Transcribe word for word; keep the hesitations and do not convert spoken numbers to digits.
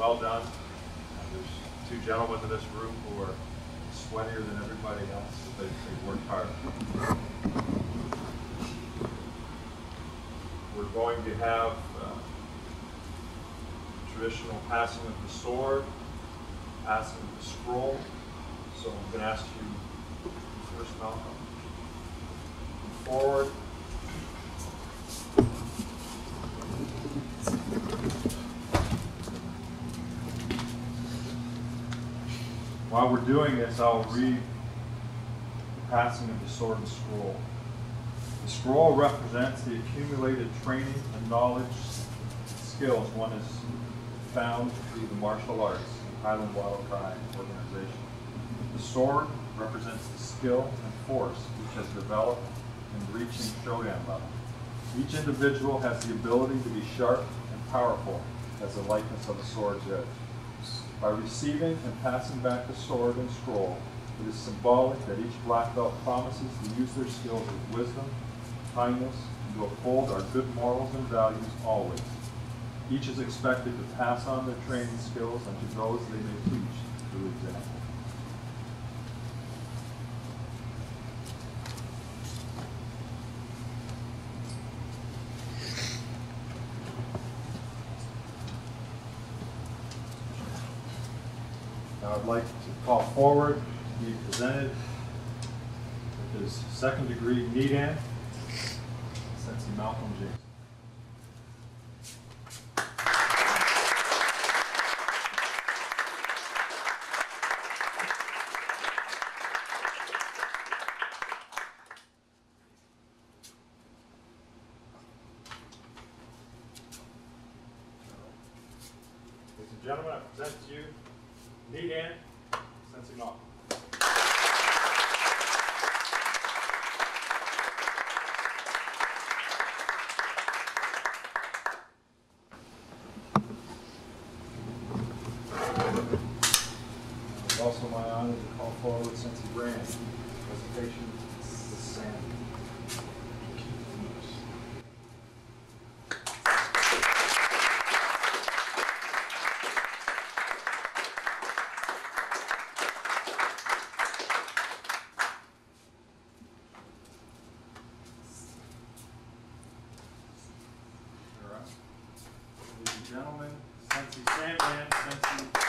well done. Uh, there's two gentlemen in this room who are sweatier than everybody else. They, they worked hard. We're going to have uh, traditional passing of the sword, passing of the scroll. So I'm going to ask you first, Malcolm, forward. While we're doing this, I'll read the passing of the sword and scroll. The scroll represents the accumulated training and knowledge and skills one has found through the martial arts and Highland Wattle Thai organization. The sword represents the skill and force which has developed in reaching Shodan level. Each individual has the ability to be sharp and powerful as the likeness of a sword's edge. By receiving and passing back the sword and scroll, it is symbolic that each black belt promises to use their skills with wisdom, kindness, and to uphold our good morals and values always. Each is expected to pass on their training skills unto those they may teach through example. Now I'd like to call forward to be presented with his second degree Nidan, Sensei Malcolm Jason. Ladies and gentlemen, I present to you Nidan, Sensei Malcolm. It's also my honor to call forward Sensei Brand. Presentation with Sam. Ladies and gentlemen, Sensei Sandman, Sensei